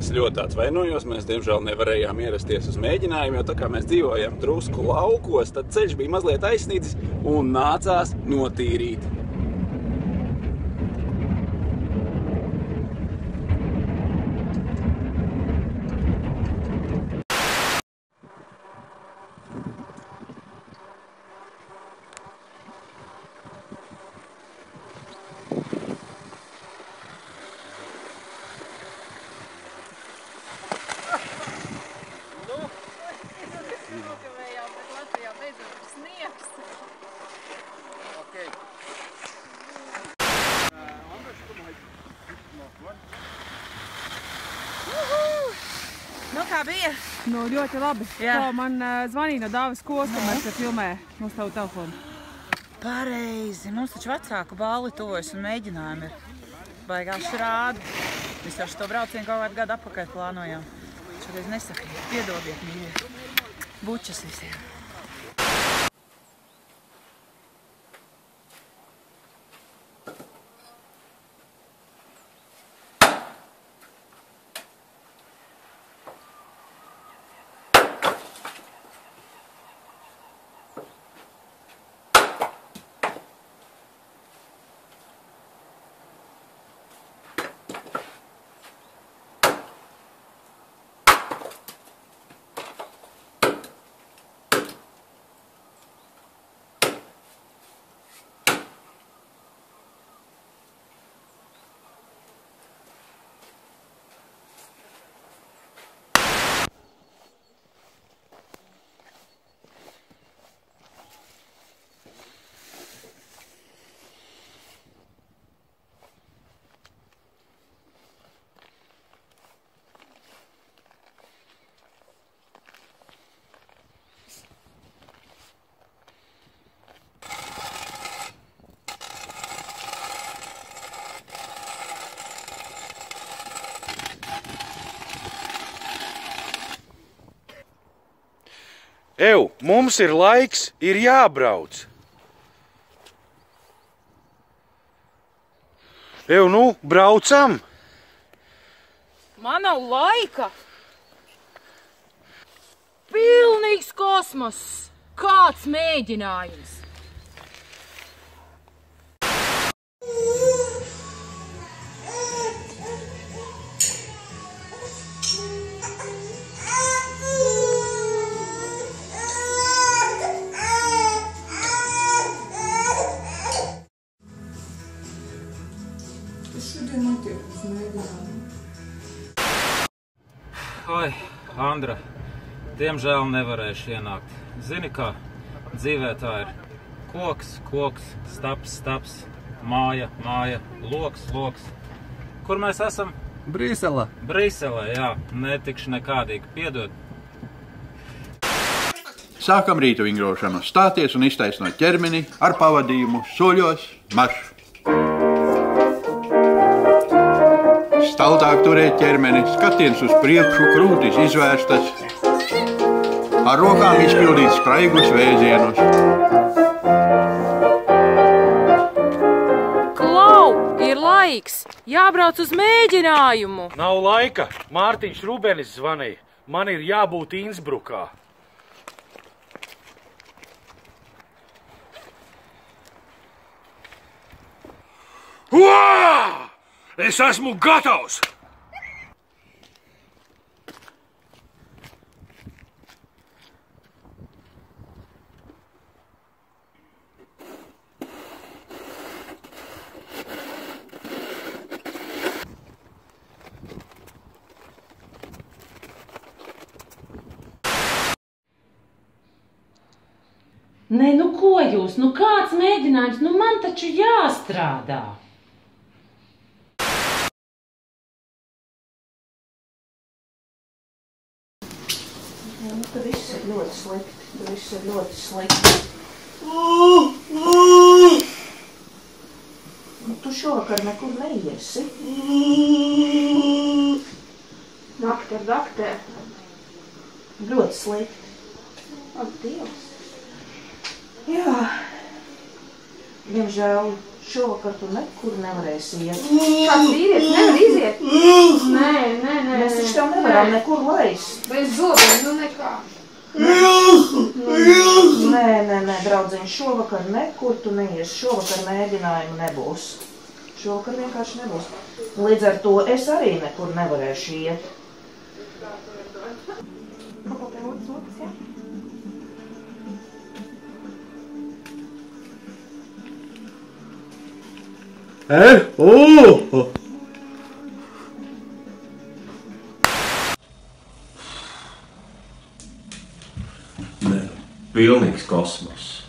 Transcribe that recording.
Es ļoti atvainojos, mēs diemžēl nevarējām ierasties uz mēģinājumu, jo tā kā mēs dzīvojam drusku laukos, tad ceļš bija mazliet aizsnidzis un nācās notīrīt. Nu, kā bija? Nu, ļoti labi. Jā. Man zvanīja no Dāvis Kosta, kamēr te filmē no savu telefonu. Pareizi. Mums taču vecāku balli tuvojas un mēģinājumi ir. Baigās šrādi. Mēs jau šo braucienu kaut kādu gadu atpakaļ plānojām. Šoreiz nesakrīt. Piedodiet, mīļie. Bučas visiem. Ev, mums ir laiks, ir jābrauc. Ev, nu, braucam! Man nav laika! Pilnīgs kosmos! Kāds mēģinājums! Oi, Andra, diemžēl nevarēšu ienākt. Zini kā, dzīvē tā ir koks, koks, staps, staps, māja, māja, loks, loks. Kur mēs esam? Brīselē. Brīselē, jā, netikšu nekādīgi, piedod. Sākam rīta vingrošanu. Stāties un iztaisnot ķermeni ar pavadījumu soļos marš. Staltāk turēt ķermeni, skatiens uz priekšu, krūtis izvērstas. Ar rokām izpildīt spraigus vēzienus. Klau, ir laiks! Jābrauc uz mēģinājumu! Nav laika. Mārtiņš Rubenis zvanīja. Man ir jābūt Innsbrukā. Uā! Es esmu gatavs! Nē, nu ko jūs? Nu kāds mēģinājums? Nu man taču jāstrādā! Tur viss ir ļoti slikti. Tur viss ir ļoti slikti. Nu, tu šovakar nekur neiesi. Dakter, dakter. Ļoti slikti. Ak, Dievs. Jā. Diemžēl Šovakar tu nekur nevarēsi iet. Kāds vīrietis nevar iziet? Nē. Mēs taču tev nevaram nekur laist. Bez zobiem, nu nekā. Nē, draudziņ, šovakar nekur tu neies. Šovakar mēģinājumu nebūs. Šovakar vienkārši nebūs. Līdz ar to es arī nekur nevarēšu iet. Pilnīgs kosmos.